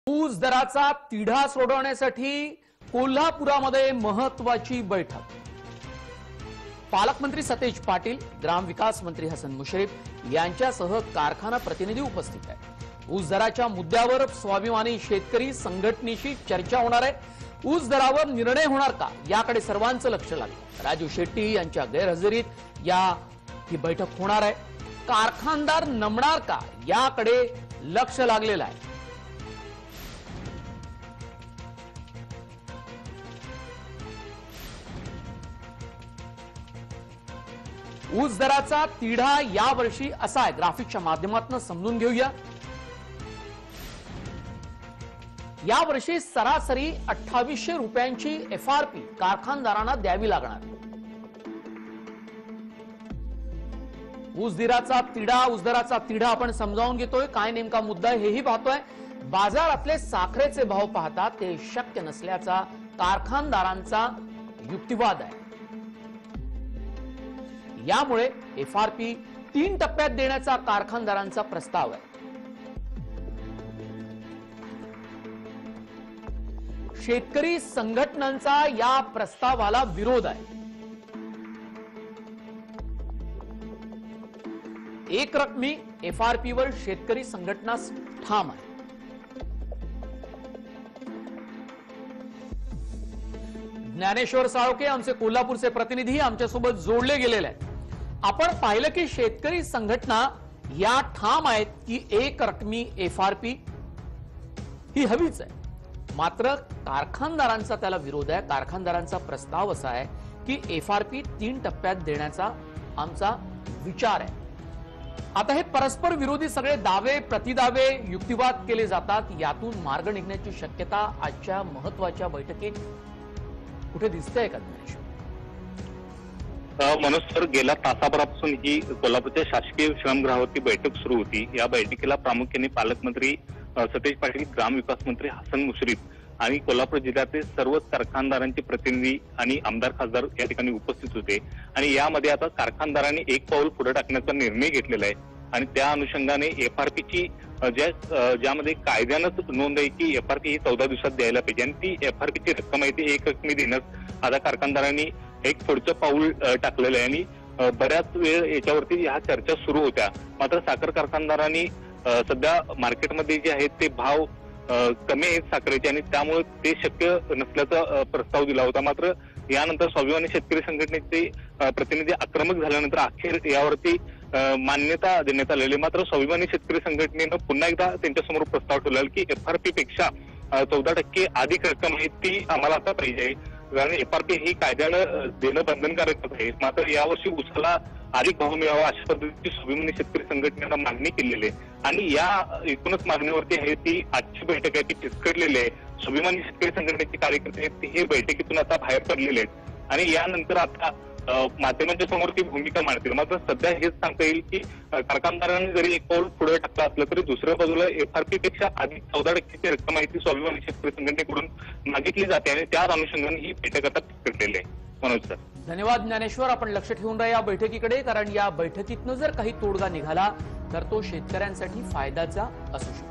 ऊस दराचा तिढा सोडवण्यासाठी कोल्हापुरामध्ये महत्त्वाची बैठक। पालकमंत्री सतेज पाटील, ग्रामविकास मंत्री हसन मुश्रीफ यांच्यासह कारखाना प्रतिनिधी उपस्थित आहेत। ऊस दराच्या मुद्द्यावर स्वाभिमानी शेतकरी संघटनेशी चर्चा होणार आहे। ऊस दरावर निर्णय होणार का याकडे सर्वांचं लक्ष लागलं। राजू शेट्टी यांच्या गैरहजेरीत ही बैठक होणार आहे। कारखानदार नमणार का याकडे लक्ष लागलेलं आहे। ऊस दराचा तिढा यावर्षी असा आहे, ग्राफिकच्या माध्यमातून समजून घेऊया। यावर्षी सरासरी 2800 रुपयांची एफआरपी कारखानदारांना द्यावी लागणार। ऊस दराचा तिढा आपण समजावून घेतोय, काय नेमका मुद्दा आहे हेही पाहतोय। बाजारातले साखरेचे भाव पाहता ते शक्य नसल्याचा कारखानदारांचा युक्तिवाद आहे। यामुळे एफआरपी 3 टप्प्यात देण्याचा कारखानदारांचा प्रस्ताव आहे। शेतकरी संघटनांचा या प्रस्तावाला विरोध आहे। एक रकमी एफआरपीवर शेतकरी संघटना ठाम आहे। ज्ञानेश्वर साळोखे आमचे कोल्हापूरचे प्रतिनिधी आमच्यासोबत जोडले गेलेले आहेत। आपण पाहिलं की शेतकरी संघटना या ठाम आहेत की एक रकमी एफआरपी ही हवीच आहे, मात्र कारखानदारांचा त्याला विरोध आहे। कारखानदारांचा प्रस्ताव असा आहे की एफआरपी 3 टप्प्यात देण्याचा आमचा विचार आहे। आता हे परस्पर विरोधी सगळे दावे प्रतिदावे युक्तिवाद केले जातात। यातून मार्ग निघण्याची शक्यता आजच्या महत्त्वाच्या बैठकीत कुठे दिसतंय का? मनोज सर, गेल्या तासाभरापासून ही कोल्हापूरच्या शासकीय विश्रामगृहावरती बैठक सुरू होती। या बैठकीला प्रामुख्याने पालकमंत्री सतेज पाटील, ग्रामविकास मंत्री हसन मुश्रीफ आणि कोल्हापूर जिल्ह्यातील सर्वच कारखानदारांचे प्रतिनिधी आणि आमदार खासदार या ठिकाणी उपस्थित होते। आणि यामध्ये आता कारखानदारांनी एक पाऊल पुढे टाकण्याचा निर्णय घेतलेला आहे आणि त्या अनुषंगाने एफआरपीची ज्यामध्ये कायद्यानंच नोंद आहे की एफआरपी ही 14 दिवसात द्यायला पाहिजे आणि ती एफआरपीची रक्कम आहे ती एक रकमी देण्यास आता कारखानदारांनी एक पुढचं पाऊल टाकलेलं आहे। आणि बऱ्याच वेळ याच्यावरती ह्या चर्चा सुरू होत्या, मात्र साखर कारखानदारांनी सध्या मार्केटमध्ये जे आहेत ते भाव कमी आहेत साखरेचे आणि त्यामुळे ते शक्य नसल्याचा प्रस्ताव दिला होता। मात्र यानंतर स्वाभिमानी शेतकरी संघटनेचे प्रतिनिधी आक्रमक झाल्यानंतर अखेर यावरती मान्यता देण्यात आलेली। मात्र स्वाभिमानी शेतकरी संघटनेनं पुन्हा एकदा त्यांच्यासमोर प्रस्ताव ठेवला की एफआरपी पेक्षा 14% अधिक रक्कम आहे ती आम्हाला आता पाहिजे, कारण एफआरपी ही कायद्यानं देणं बंधनकारक आहे। मात्र यावर्षी ऊसाला अधिक भाव मिळावा अशा पद्धतीची स्वाभिमानी शेतकरी संघटनेनं मागणी केलेली आहे आणि या एकूणच मागणीवरती आहे ती आजची बैठक आहे ती फिसकटलेली आहे। स्वाभिमानी शेतकरी संघटनेचे कार्यकर्ते आहेत हे बैठकीतून आता बाहेर पडलेले आहेत आणि यानंतर आता माध्यमांच्या समोर ती भूमिका मांडतील। मात्र सध्या हेच सांगता येईल की कारखानदारांनी जरी एक पाऊल पुढे टाकलं असलं तरी दुसऱ्या बाजूला एफआरपी पेक्षा अधिक 14% रक्कम आहे ती स्वाभिमानी शेतकरी संघटनेकडून मागितली जाते आणि त्याच अनुषंगाने ही बैठक आता फिसकटलेली आहे। मनोज सर, धन्यवाद ज्ञानेश्वर। आपण लक्ष ठेवून राहा या बैठकीकडे, कारण या बैठकीतनं जर काही तोडगा निघाला तर तो शेतकऱ्यांसाठी फायद्याचा असू शकतो।